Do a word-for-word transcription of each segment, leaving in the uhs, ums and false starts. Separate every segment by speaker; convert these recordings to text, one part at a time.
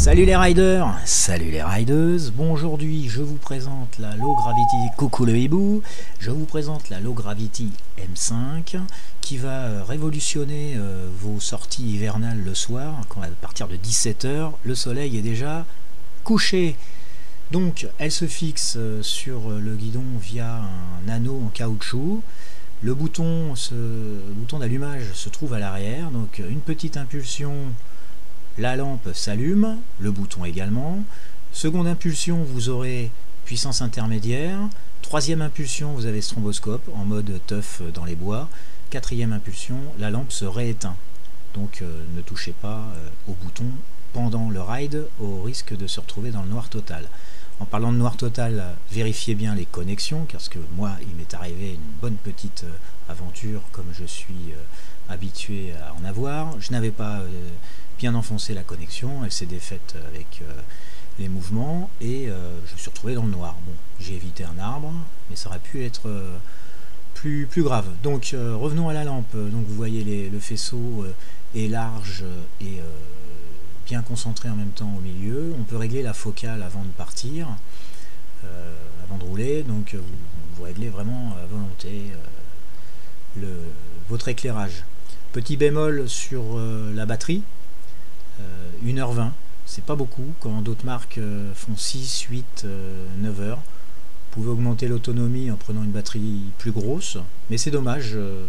Speaker 1: Salut les riders, salut les rideuses. Bon, aujourd'hui je vous présente la Low Gravity, coucou le hibou, je vous présente la Low Gravity M cinq qui va révolutionner euh, vos sorties hivernales le soir, quand à partir de dix-sept heures, le soleil est déjà couché. Donc elle se fixe sur le guidon via un anneau en caoutchouc. Le bouton, ce bouton d'allumage se trouve à l'arrière, donc une petite impulsion, la lampe s'allume, le bouton également. Seconde impulsion, vous aurez puissance intermédiaire. Troisième impulsion, vous avez stromboscope en mode teuf dans les bois. Quatrième impulsion, la lampe se rééteint. Donc euh, ne touchez pas euh, au bouton pendant le ride au risque de se retrouver dans le noir total. En parlant de noir total, vérifiez bien les connexions, parce que moi, il m'est arrivé une bonne petite euh, aventure, comme je suis euh, habitué à en avoir. Je n'avais pas euh, bien enfoncé la connexion, elle s'est défaite avec euh, les mouvements, et euh, je me suis retrouvé dans le noir. Bon, j'ai évité un arbre, mais ça aurait pu être euh, plus, plus grave. Donc, euh, revenons à la lampe. Donc, vous voyez, les, le faisceau euh, est large et euh, bien concentré en même temps au milieu. On peut régler la focale avant de partir, euh, avant de rouler, donc vous, vous réglez vraiment à volonté euh, le, votre éclairage. Petit bémol sur euh, la batterie, euh, une heure vingt, c'est pas beaucoup, quand d'autres marques euh, font six, huit, euh, neuf heures. Vous pouvez augmenter l'autonomie en prenant une batterie plus grosse, mais c'est dommage euh,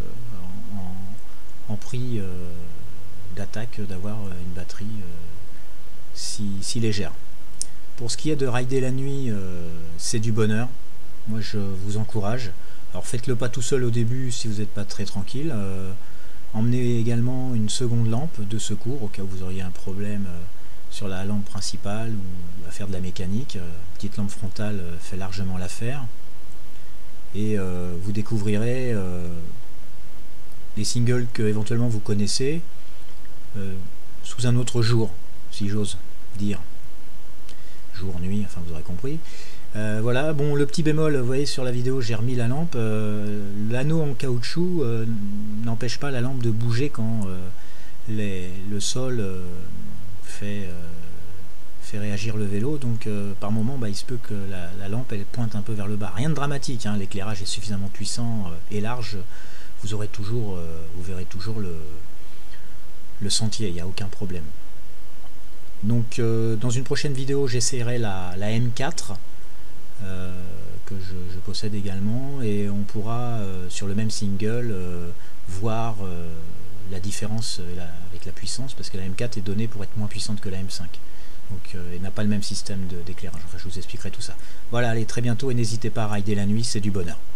Speaker 1: en, en prix euh, d'attaque d'avoir une batterie euh, si, si légère. Pour ce qui est de rider la nuit, euh, c'est du bonheur. Moi je vous encourage. Alors faites-le pas tout seul au début si vous n'êtes pas très tranquille. Euh, emmenez également une seconde lampe de secours au cas où vous auriez un problème euh, sur la lampe principale ou à faire de la mécanique. Euh, petite lampe frontale euh, fait largement l'affaire. Et euh, vous découvrirez euh, les singles que éventuellement vous connaissez Euh, sous un autre jour, si j'ose dire. Jour, nuit, enfin vous aurez compris. Euh, voilà, bon, le petit bémol, vous voyez sur la vidéo, j'ai remis la lampe. Euh, L'anneau en caoutchouc euh, n'empêche pas la lampe de bouger quand euh, les, le sol euh, fait, euh, fait réagir le vélo. Donc euh, par moment, bah, il se peut que la, la lampe elle pointe un peu vers le bas. Rien de dramatique, hein, l'éclairage est suffisamment puissant euh, et large. Vous aurez toujours, euh, vous verrez toujours le le sentier, il n'y a aucun problème. Donc euh, dans une prochaine vidéo j'essaierai la, la M quatre euh, que je, je possède également, et on pourra euh, sur le même single euh, voir euh, la différence euh, la, avec la puissance, parce que la M quatre est donnée pour être moins puissante que la M cinq, donc euh, elle n'a pas le même système d'éclairage. Enfin je vous expliquerai tout ça. Voilà, allez, très bientôt, et n'hésitez pas à rider la nuit, c'est du bonheur.